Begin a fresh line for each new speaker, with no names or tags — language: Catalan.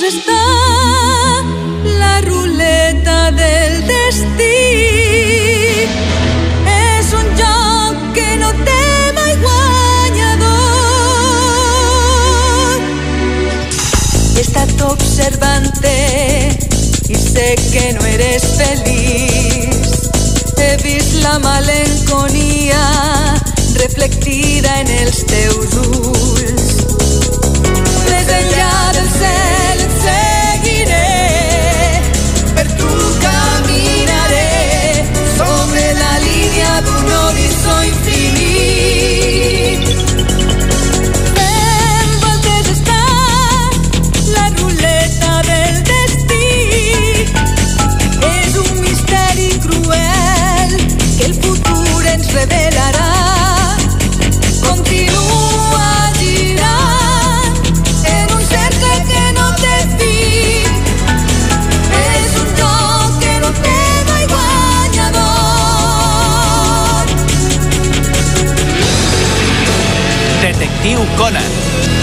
està la ruleta del destí. És un joc que no té mai guanyador. He estat observant-te i sé que no eres feliç. He vist la malenconia reflectida en els teus ulls. Més enllà del cel et seguiré, per tu caminaré sobre la línia d'un horitzó infinit. Fent voltes està la ruleta del destí. És un misteri cruel que el futur ens revelarà. Continua girant en un cercle que no té fi. És un joc que no té mai guanyador.
Detectiu Conan.